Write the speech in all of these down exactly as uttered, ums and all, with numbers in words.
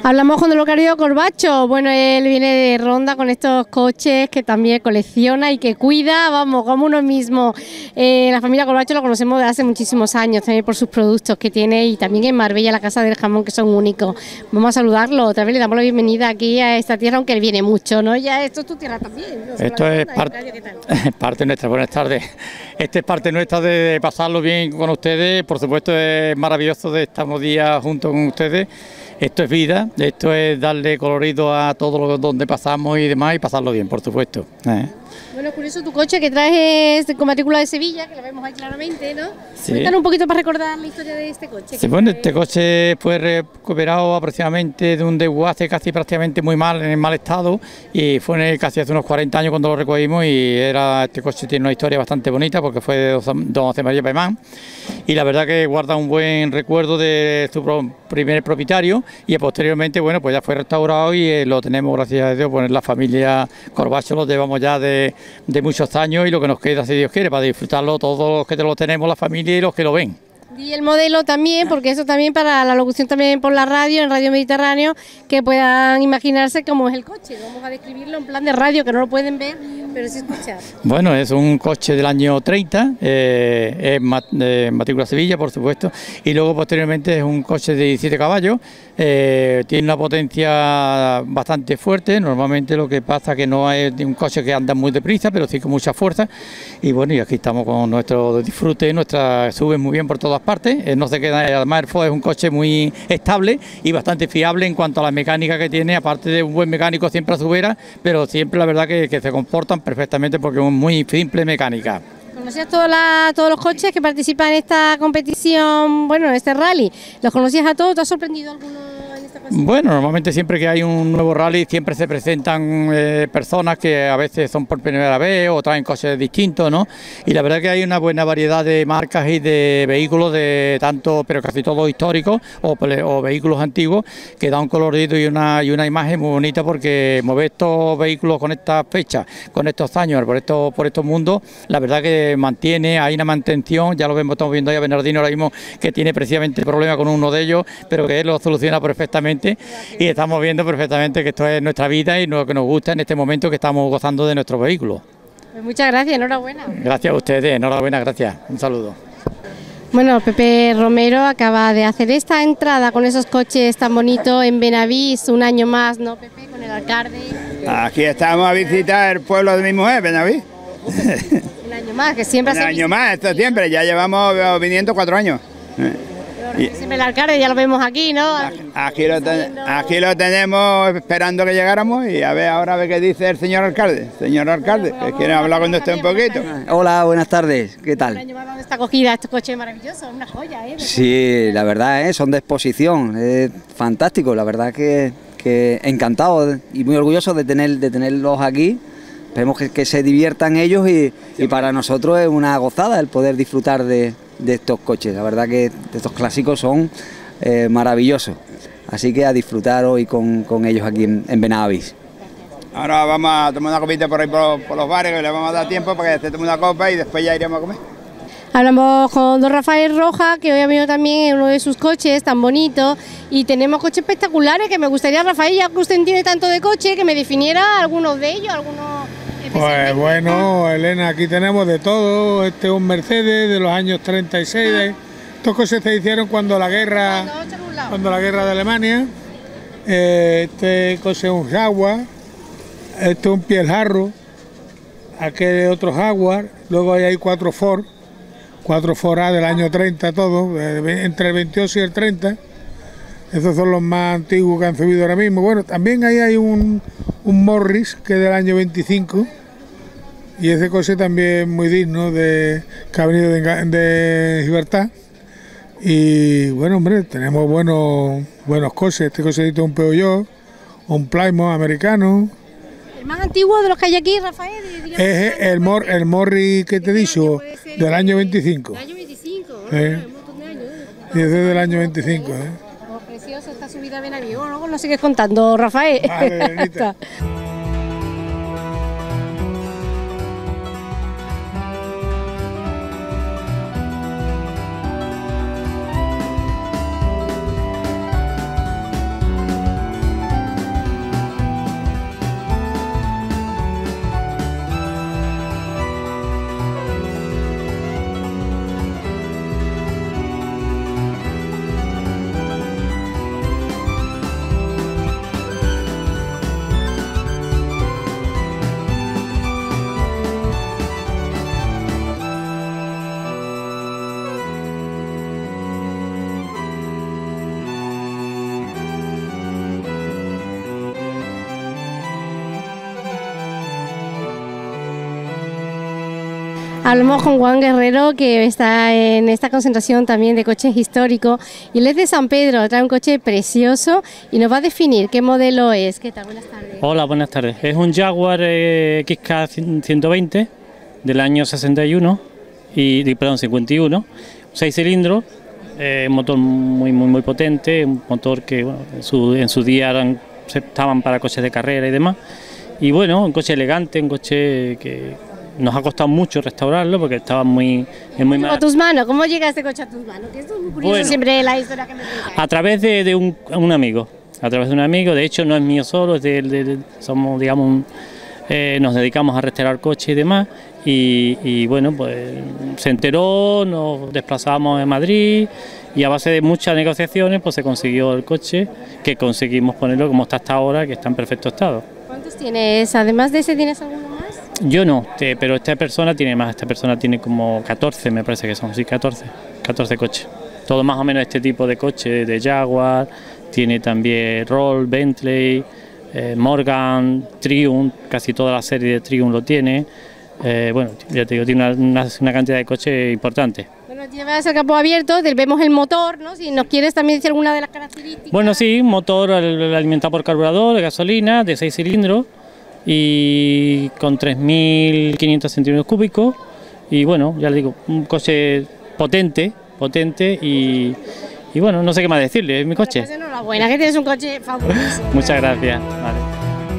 Hablamos con don Locario Corbacho. Bueno, él viene de Ronda con estos coches que también colecciona y que cuida, vamos, como uno mismo. Eh, la familia Corbacho lo conocemos de hace muchísimos años, también por sus productos que tiene, y también en Marbella, la Casa del Jamón, que son únicos. Vamos a saludarlo, otra vez le damos la bienvenida aquí a esta tierra, aunque él viene mucho, ¿no? Ya esto es tu tierra también, ¿no? Esto es par parte nuestra. Buenas tardes. Esta es parte nuestra de pasarlo bien con ustedes. Por supuesto, es maravilloso de estar unos días junto con ustedes. Esto es vida, esto es darle colorido a todo lo donde pasamos y demás, y pasarlo bien, por supuesto. ¿Eh? Bueno, curioso tu coche que traes con matrícula de Sevilla, que lo vemos ahí claramente, ¿no? Sí. Cuéntanos un poquito para recordar la historia de este coche. Sí, bueno, este coche fue recuperado aproximadamente de un desguace casi prácticamente muy mal, en mal estado, y fue en el, casi hace unos cuarenta años cuando lo recogimos, y era este coche tiene una historia bastante bonita porque fue de don José María Paimán, y la verdad que guarda un buen recuerdo de su primer propietario, y posteriormente, bueno, pues ya fue restaurado y eh, lo tenemos, gracias a Dios, pues en la familia Corbacho lo llevamos ya de, de muchos años, y lo que nos queda, si Dios quiere, para disfrutarlo todos los que lo tenemos, la familia y los que lo ven. Y el modelo también, porque eso también para la locución también por la radio, en Radio Mediterráneo, que puedan imaginarse cómo es el coche. Vamos a describirlo en plan de radio, que no lo pueden ver, pero sí escuchar. Bueno, es un coche del año treinta, eh, es mat, eh, matrícula Sevilla, por supuesto, y luego posteriormente es un coche de diecisiete caballos, eh, tiene una potencia bastante fuerte. Normalmente lo que pasa que no es un coche que anda muy deprisa, pero sí con mucha fuerza, y bueno, y aquí estamos con nuestro disfrute, nuestra sube muy bien por todas partes, eh, no se queda, además el Ford es un coche muy estable y bastante fiable en cuanto a la mecánica que tiene, aparte de un buen mecánico siempre a su vera, pero siempre la verdad que, que se comportan perfectamente porque es muy simple mecánica. ¿Conocías todos, la, todos los coches que participan en esta competición, bueno, en este rally? ¿Los conocías a todos? ¿Te ha sorprendido alguno en esta ocasión? Bueno, normalmente siempre que hay un nuevo rally siempre se presentan eh, personas que a veces son por primera vez o traen coches distintos, ¿no? Y la verdad que hay una buena variedad de marcas y de vehículos, de tanto, pero casi todos históricos o, o vehículos antiguos, que da un colorido y una, y una imagen muy bonita, porque mover estos vehículos con estas fechas, con estos años, por estos, por estos mundos, la verdad que mantiene, hay una mantención, ya lo vemos, estamos viendo ahí a Bernardino ahora mismo que tiene precisamente problema con uno de ellos, pero que él lo soluciona perfectamente, y estamos viendo perfectamente que esto es nuestra vida y lo que nos gusta en este momento que estamos gozando de nuestros vehículos. Pues muchas gracias, enhorabuena. Gracias a ustedes, enhorabuena, gracias, un saludo. Bueno, Pepe Romero acaba de hacer esta entrada con esos coches tan bonitos en Benavís, un año más, ¿no, Pepe? Con el alcalde. Aquí estamos a visitar el pueblo de mi mujer, Benavís. Un año más, que siempre Un hace año más, esto siempre, ya llevamos viniendo cuatro años. Y siempre el alcalde, ya lo vemos aquí, ¿no? Aquí lo, ten, aquí lo tenemos esperando que llegáramos, y a ver ahora a ver qué dice el señor alcalde. Señor alcalde, que quiere hablar con usted un poquito. Hola, buenas tardes, ¿qué tal? Un año más donde está acogida estos coches maravillosos, una joya, ¿eh? Sí, la verdad, ¿eh? Son de exposición, es fantástico, la verdad que, que encantado y muy orgulloso de, tener, de tenerlos aquí. Esperemos que, que se diviertan ellos, y, y para nosotros es una gozada el poder disfrutar de, de estos coches. La verdad que estos clásicos son eh, maravillosos, así que a disfrutar hoy con, con ellos aquí en, en Benavís. Ahora vamos a tomar una copita por ahí por, por los bares, que le vamos a dar tiempo para que se tome una copa y después ya iremos a comer. Hablamos con don Rafael Roja, que hoy ha venido también en uno de sus coches tan bonitos, y tenemos coches espectaculares que me gustaría, Rafael, ya que usted entiende tanto de coche, que me definiera algunos de ellos, algunos. Pues bueno, Elena, aquí tenemos de todo. Este es un Mercedes de los años treinta y seis. Estos coches se hicieron cuando la guerra, cuando la guerra de Alemania. Este coche es un Jaguar, este es un Piel Jarro, aquel es otro Jaguar. Luego hay, hay cuatro Ford, cuatro Ford A del año treinta, todos, entre el veintiocho y el treinta. Esos son los más antiguos que han subido ahora mismo. Bueno, también ahí hay un, un Morris que es del año veinticinco, y ese coche también muy digno, de, que ha venido de, de Libertad. Y bueno, hombre, tenemos buenos, buenos coches. Este cochecito es un Peugeot, un Plymouth americano. ¿El más antiguo de los que hay aquí, Rafael? Es el, Mor, el Morris que te he dicho, del año veinticinco. Del año veinticinco, ¿no? ¿Eh? Un montón de años, ¿eh? Y ese es del año veinticinco, ¿eh? Preciosa esta subida a Benavís. Bueno, luego nos sigues contando, Rafael. Vale, Hablamos con Juan Guerrero, que está en esta concentración también de coches históricos, y él es de San Pedro, trae un coche precioso y nos va a definir qué modelo es. ¿Qué tal? Buenas tardes. Hola, buenas tardes. Es un Jaguar eh, X K ciento veinte del año sesenta y uno, y, perdón, cincuenta y uno, seis cilindros, eh, motor muy muy muy potente, un motor que bueno, en, su, en su día eran, estaban para coches de carrera y demás, y bueno, un coche elegante, un coche que nos ha costado mucho restaurarlo porque estaba muy en muy mal. ¿A tus manos? ¿Cómo llega este coche a tus manos? Que esto es muy curioso, bueno, siempre la historia que me cuentas. A través de, de un, un amigo, a través de un amigo, de hecho no es mío solo, es de, de, de somos, digamos, un, eh, nos dedicamos a restaurar coches y demás, y, y bueno, pues se enteró, nos desplazamos en Madrid y a base de muchas negociaciones pues se consiguió el coche, que conseguimos ponerlo como está hasta ahora, que está en perfecto estado. ¿Cuántos tienes? Además de ese, ¿tienes alguno más? Yo no, te, pero esta persona tiene más, esta persona tiene como catorce, me parece que son, sí, catorce, catorce coches. Todo más o menos este tipo de coche, de Jaguar, tiene también Rolls, Bentley, eh, Morgan, Triumph, casi toda la serie de Triumph lo tiene. Eh, bueno, ya te digo, tiene una, una, una cantidad de coches importante. Bueno, llevas el capó abierto, vemos el motor, ¿no? Si nos quieres también decir alguna de las características. Bueno, sí, un motor alimentado por carburador, de gasolina, de seis cilindros, y con tres mil quinientos centímetros cúbicos, y bueno, ya le digo, un coche potente, potente y, y bueno, no sé qué más decirle, es mi coche. Pues enhorabuena, que tienes un coche fabuloso. Muchas gracias. Vale.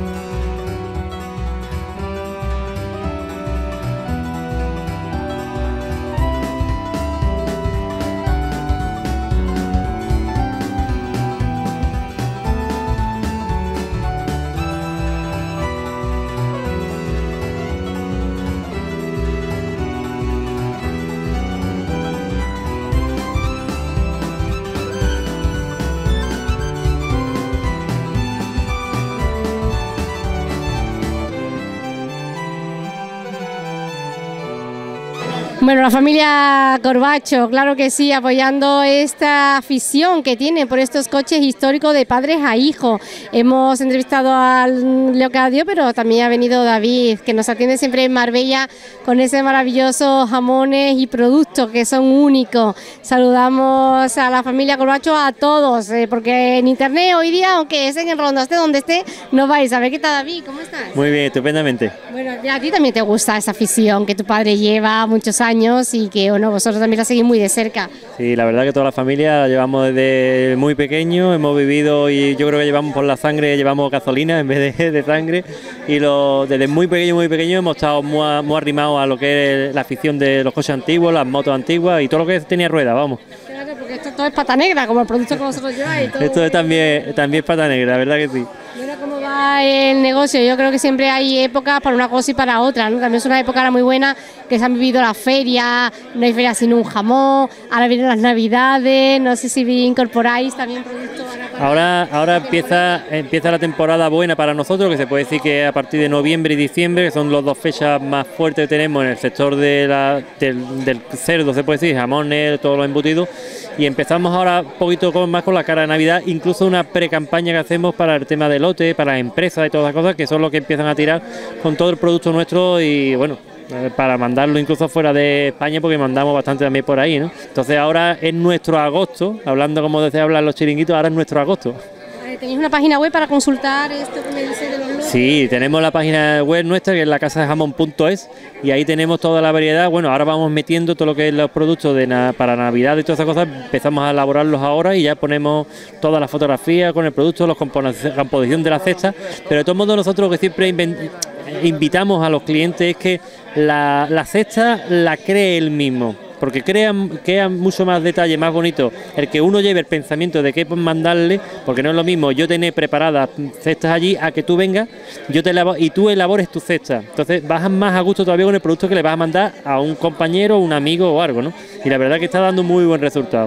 Bueno, la familia Corbacho, claro que sí, apoyando esta afición que tiene por estos coches históricos de padres a hijos. Hemos entrevistado al Leocadio, pero también ha venido David, que nos atiende siempre en Marbella con ese maravilloso jamones y productos que son únicos. Saludamos a la familia Corbacho, a todos, eh, porque en internet hoy día, aunque es en el Ronda, esté donde esté, nos vais a ver. ¿Qué tal, David? ¿Cómo estás? Muy bien, estupendamente. Bueno, a ti también te gusta esa afición que tu padre lleva muchos años y que bueno, vosotros también la seguís muy de cerca. Sí, la verdad que toda la familia la llevamos desde muy pequeño, hemos vivido y yo creo que llevamos por la sangre, llevamos gasolina en vez de, de sangre, y lo, desde muy pequeño, muy pequeño hemos estado muy, muy arrimados a lo que es la afición de los coches antiguos, las motos antiguas y todo lo que tenía ruedas, vamos. Claro, porque esto todo es pata negra, como el producto que vosotros lleváis. Todo esto es también, también es pata negra, la verdad que sí. Mira cómo va el negocio, yo creo que siempre hay épocas para una cosa y para otra, ¿no? También es una época ahora muy buena, que se han vivido las ferias, no hay feria sin un jamón, ahora vienen las navidades, no sé si incorporáis también productos. Ahora, ahora empieza, empieza la temporada buena para nosotros, que se puede decir que a partir de noviembre y diciembre, que son las dos fechas más fuertes que tenemos en el sector de la, del, del cerdo, se puede decir, jamones, todos los embutidos, y empezamos ahora un poquito con, más con la cara de Navidad, incluso una pre-campaña que hacemos para el tema de lote, para las empresas y todas las cosas, que son los que empiezan a tirar con todo el producto nuestro y bueno, para mandarlo incluso fuera de España, porque mandamos bastante también por ahí, ¿no? Entonces ahora es nuestro agosto, hablando como desde hablan los chiringuitos, ahora es nuestro agosto. ¿Tenéis una página web para consultar esto que me dice de los lotes? Sí, tenemos la página web nuestra, que es la casa de jamón punto es, y ahí tenemos toda la variedad. Bueno, ahora vamos metiendo todo lo que es los productos de na para Navidad y todas esas cosas, empezamos a elaborarlos ahora y ya ponemos todas las fotografías con el producto, la composición de la cesta, pero de todos modos nosotros lo que siempre invitamos a los clientes es que la, la cesta la cree él mismo, porque crea, crea mucho más detalle, más bonito el que uno lleve el pensamiento de qué mandarle, porque no es lo mismo yo tener preparadas cestas allí a que tú vengas yo te y tú elabores tu cesta. Entonces vas más a gusto todavía con el producto que le vas a mandar a un compañero, un amigo o algo, ¿no? Y la verdad que está dando muy buen resultado.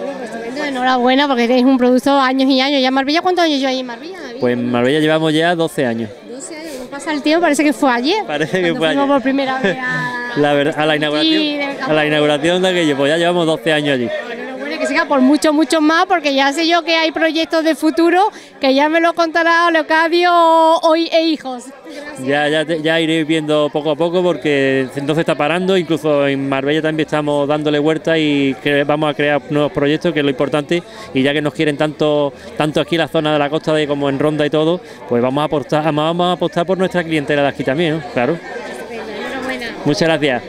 Enhorabuena, porque tenéis un producto años y años. ¿Ya en Marbella cuántos años yo ahí en Marbella, David? Pues en Marbella llevamos ya doce años. doce años, ¿cómo pasa el tiempo? Parece que fue ayer. Parece que fue ayer. por primera vez a, la verdad, a la inauguración, a la inauguración de aquello, pues ya llevamos doce años allí. Enhorabuena, que que siga por muchos, muchos más, porque ya sé yo que hay proyectos de futuro que ya me lo contará Leocadio hoy e hijos. Ya, ya, ya iré viendo poco a poco, porque no se está parando, incluso en Marbella también estamos dándole vuelta y que vamos a crear nuevos proyectos, que es lo importante, y ya que nos quieren tanto, tanto aquí en la zona de la costa de como en Ronda y todo, pues vamos a apostar, vamos a apostar por nuestra clientela de aquí también, ¿no? Claro. Muchas gracias.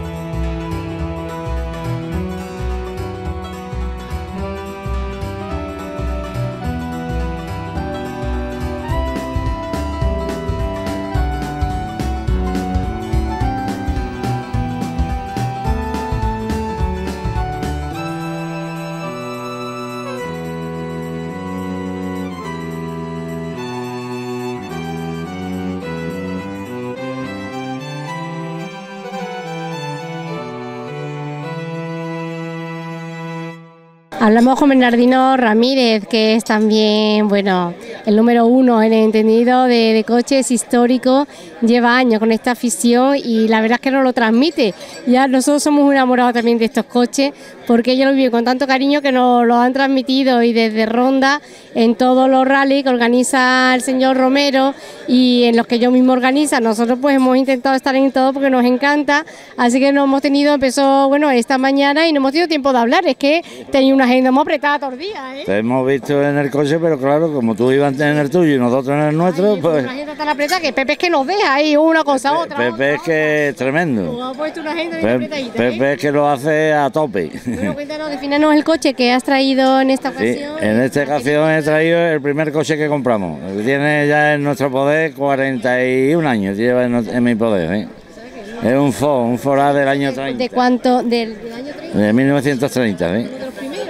Hablamos con Bernardino Ramírez, que es también, bueno, el número uno en el entendido de, de coches históricos, lleva años con esta afición y la verdad es que nos lo transmite. Ya nosotros somos muy enamorados también de estos coches, porque ellos lo viven con tanto cariño que nos lo han transmitido, y desde Ronda, en todos los rallies que organiza el señor Romero y en los que yo mismo organiza, nosotros pues hemos intentado estar en todo porque nos encanta, así que nos hemos tenido, empezó, bueno, esta mañana y no hemos tenido tiempo de hablar, es que tenía una agenda muy apretada todos los días, ¿eh? Te hemos visto en el coche, pero claro, como tú ibas en el tuyo y nosotros en el nuestro, Ay, pues... una agenda tan apretada que Pepe es que nos deja ahí una cosa Pepe, otra. Pepe otra, es que es tremendo. otra. Ha puesto una agenda bien Pepe, apretadita, Pepe ¿eh? es que lo hace a tope. Bueno, cuéntanos, defínanos el coche que has traído en esta Sí, ocasión. en esta ocasión he traído el primer coche que compramos. Tiene ya en nuestro poder cuarenta y un años, lleva en, en mi poder. ¿eh? Es un Ford, un Ford A del año treinta. ¿De cuánto? ¿Del, del año treinta? De mil novecientos treinta. ¿eh? ¿De los primeros?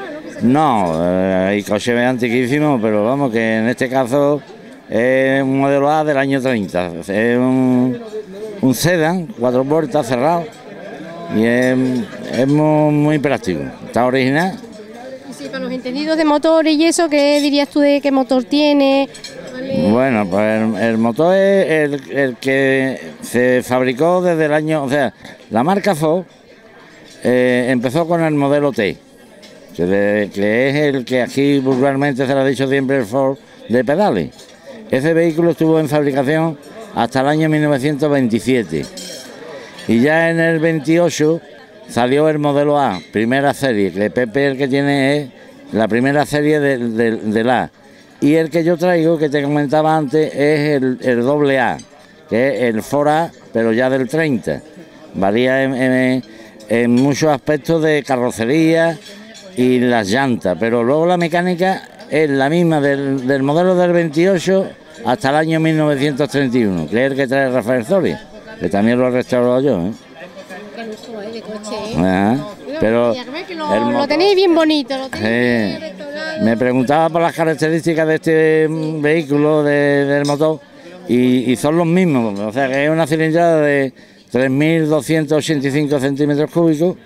No, eh, hay coches antiquísimos, pero vamos, que en este caso es un modelo A del año treinta. Es un, un sedán, cuatro puertas, cerrado, y es, es muy, muy práctico. Está original. Y sí, para los entendidos de motores y eso, ¿qué dirías tú de qué motor tiene? ¿Vale? Bueno, pues el, el motor es el, el que se fabricó desde el año, o sea, la marca Ford eh, empezó con el modelo T, que, de, que es el que aquí vulgarmente se lo ha dicho siempre el Ford de pedales. Ese vehículo estuvo en fabricación hasta el año mil novecientos veintisiete y ya en el veintiocho salió el modelo A, primera serie, que Pepe el que tiene es la primera serie del de, de A. Y el que yo traigo, que te comentaba antes, es el, el doble A, que es el Ford A, pero ya del treinta. Varía en, en, en muchos aspectos de carrocería y las llantas, pero luego la mecánica es la misma del, del modelo del veintiocho hasta el año mil novecientos treinta y uno, que es el que trae Rafael Soria, que también lo he restaurado yo. ¿eh? Qué lujo, ¿eh? De coche, ¿eh? Ajá. Pero lo, el motor, lo tenéis bien bonito, lo tenéis sí. bien restaurado. Me preguntaba por las características de este vehículo, de, del motor, y, y son los mismos, o sea que es una cilindrada de tres mil doscientos ochenta y cinco centímetros cúbicos,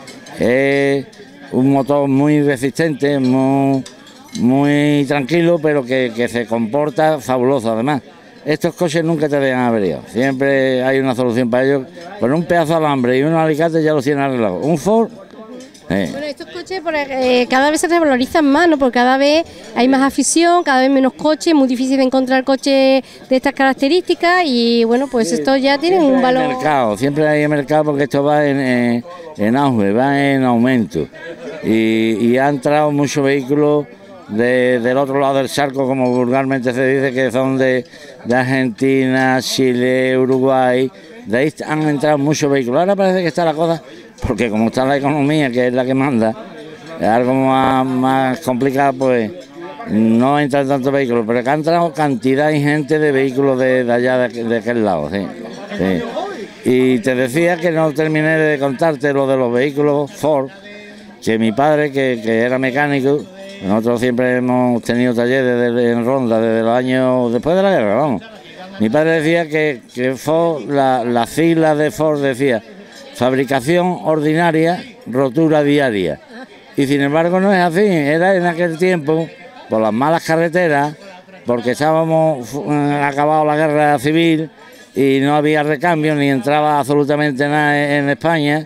es un motor muy resistente, muy, muy tranquilo, pero que, que se comporta fabuloso. Además, estos coches nunca te dejan averiado, siempre hay una solución para ellos. Con un pedazo de alambre y unos alicates ya lo tienen arreglado. Un Ford. Eh. Bueno, estos coches eh, cada vez se revalorizan más, ¿no? Porque cada vez hay más afición, cada vez menos coches, muy difícil de encontrar coches de estas características y bueno, pues sí, estos ya tienen un valor. Hay mercado, siempre hay mercado porque esto va en, en, en auge, va en aumento y, y han entrado muchos vehículos de, del otro lado del charco, como vulgarmente se dice, que son de, de Argentina, Chile, Uruguay. De ahí han entrado muchos vehículos. Ahora parece que está la cosa, porque como está la economía, que es la que manda, es algo más, más complicado, pues no entran tantos vehículos, pero que han entrado cantidad ingente de vehículos de, de allá, de, de aquel lado, sí, sí. Y te decía que no terminé de contarte lo de los vehículos Ford, que mi padre, que, que era mecánico, nosotros siempre hemos tenido talleres de, en Ronda desde los años después de la guerra, vamos. Mi padre decía que, que Ford, la, la sigla de Ford decía fabricación ordinaria, rotura diaria. Y sin embargo no es así, era en aquel tiempo, por las malas carreteras, porque estábamos acabado la guerra civil y no había recambio, ni entraba absolutamente nada en España,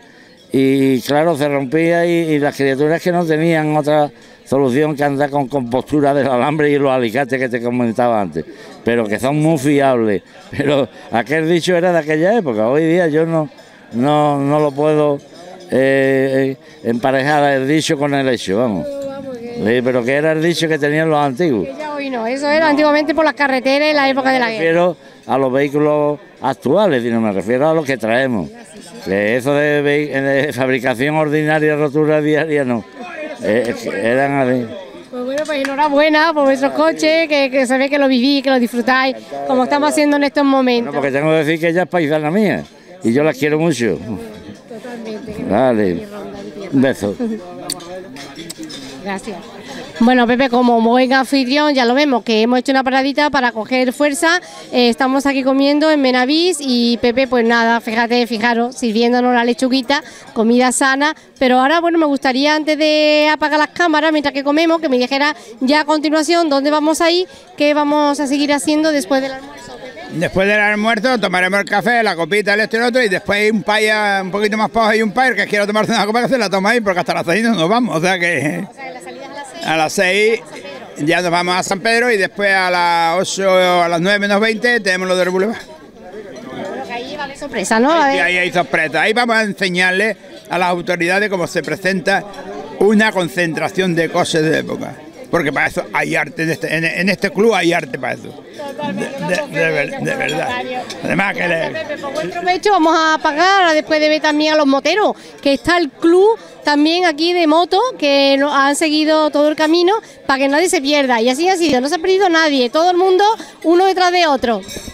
y claro, se rompía y, y las criaturas que no tenían otra solución que andar con compostura del alambre y los alicates que te comentaba antes, pero que son muy fiables. Pero aquel dicho era de aquella época, hoy día yo no, no, no lo puedo eh, emparejar el dicho con el hecho, vamos. Sí, pero que era el dicho que tenían los antiguos. Ya hoy no, eso era antiguamente por las carreteras en la época de la guerra. Me refiero a los vehículos actuales, sino me refiero a los que traemos. Que eso de, de fabricación ordinaria, rotura diaria, no. Eh, eran así. Pues bueno, pues enhorabuena por vuestros coches, que, que se ve que lo vivís, que lo disfrutáis, como estamos haciendo en estos momentos. Bueno, porque tengo que decir que ella es paisana mía y yo la quiero mucho. Totalmente. Vale, un beso. Gracias. Bueno, Pepe, como buen anfitrión, ya lo vemos, que hemos hecho una paradita para coger fuerza. Eh, estamos aquí comiendo en Benavís y Pepe, pues nada, fíjate, fijaros, sirviéndonos la lechuguita, comida sana. Pero ahora, bueno, me gustaría, antes de apagar las cámaras, mientras que comemos, que me dijera ya a continuación dónde vamos a ir, qué vamos a seguir haciendo después del almuerzo, Pepe. Después del almuerzo tomaremos el café, la copita, el esto y el otro, y después hay un paya un poquito más para abajo y un paya que quiera tomarse una copa que se la toma ahí, porque hasta las seis no nos vamos, o sea que... O sea, la salida es a las seis. A las seis ya nos vamos a San Pedro y después a las ocho, a las nueve menos veinte tenemos lo del Boulevard. Bueno, que ahí va de sorpresa, ¿no? A Y ver. ahí hay sorpresa. Ahí vamos a enseñarle a las autoridades cómo se presenta una concentración de cosas de época. Porque para eso hay arte, en este, en, en este club hay arte para eso. Totalmente, De, de- de ver- de verdad. Además que le- Pepe, por buen provecho, vamos a pagar ahora después de ver también a los moteros, que está el club también aquí de moto, que nos han seguido todo el camino para que nadie se pierda. Y así ha sido, no se ha perdido nadie, todo el mundo uno detrás de otro.